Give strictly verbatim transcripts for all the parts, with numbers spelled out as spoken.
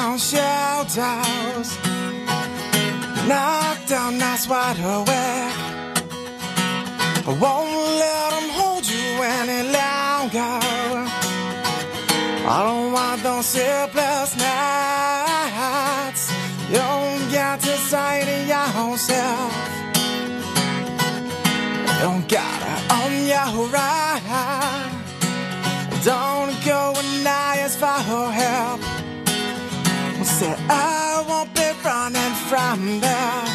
down shelters, knock down nights wide awake. I won't let them hold you any longer. I don't want those sleepless nights. You don't get to say to yourself, you don't gotta own your right. Don't go and ask for help. Say I won't be running from this.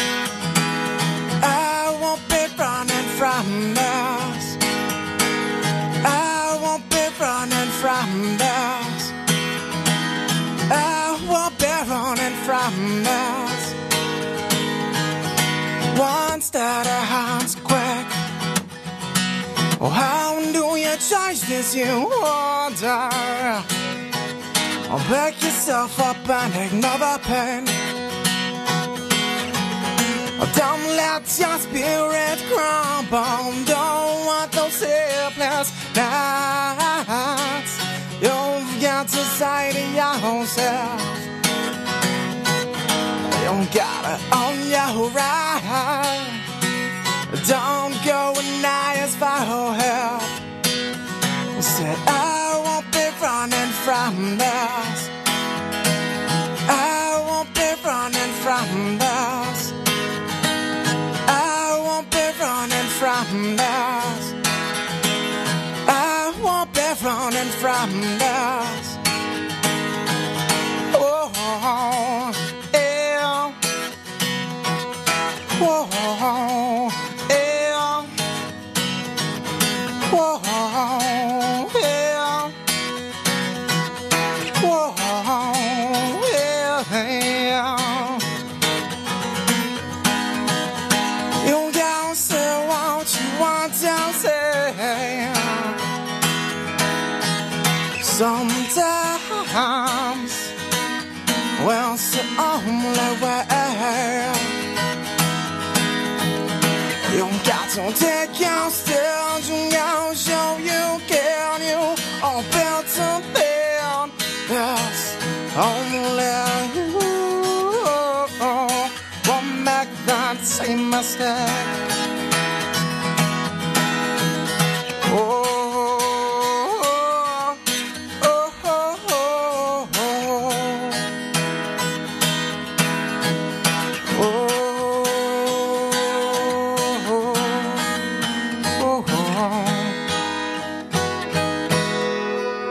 I won't be running from this. I won't be running from this. I won't be running from this. Once that a hand's quick. Oh, how do you change this you order? Oh, pick yourself up and ignore the pain. Oh, don't let your spirit crumble. Don't want those sleepless nights. You've got to say to yourself, you don't gotta own your right. Don't go and ask for help. Said I won't be running from this. I won't be running from this. I won't be running from this. I won't be running from this. Oh, yeah. Oh, yeah. Whoa, yeah. Whoa, yeah. You don't say what you want to say. Sometimes, well, it's the only way. You got to take your steps, you got to show you can, you are built to build. Yes, only you won't make that same mistake.